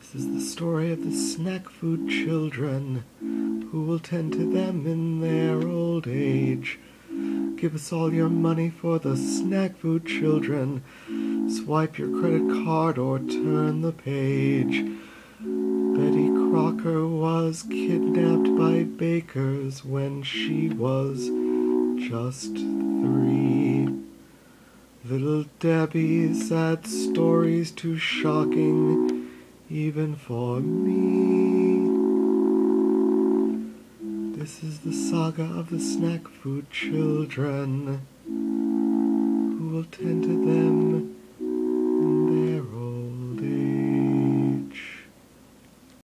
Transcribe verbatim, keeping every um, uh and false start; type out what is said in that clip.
This is the story of the Snackfood children, who will tend to them in their old age. Give us all your money for the Snackfood children. Swipe your credit card or turn the page. Betty Crocker was kidnapped by bakers when she was just three. Little Debbie's sad stories too shocking even for me. This is the saga of the Snackfood children, who will tend to them